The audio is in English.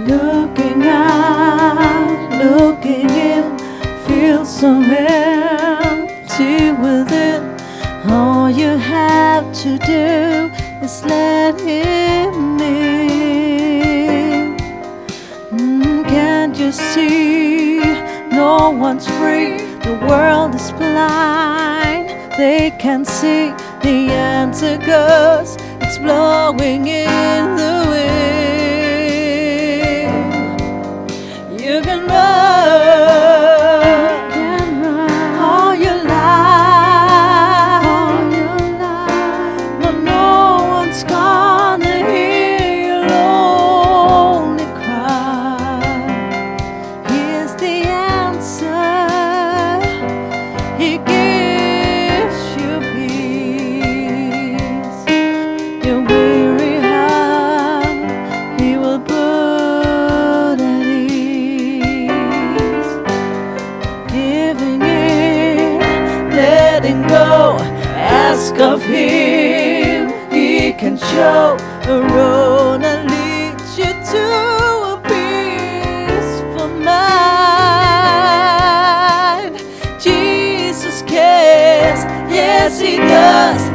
Looking out, looking in, feel so empty within. All you have to do is let Him in. Can't you see? No one's free. The world is blind. They can't see the answer 'cause it's blowing in the wind. You can run all your life, but no one's gonna hear your lonely cry. Here's the answer. He gives you peace. Your weary heart He will put at ease. Giving in, letting go, ask of Him. He can show a road and lead you to a peaceful mind. Jesus cares, yes He does.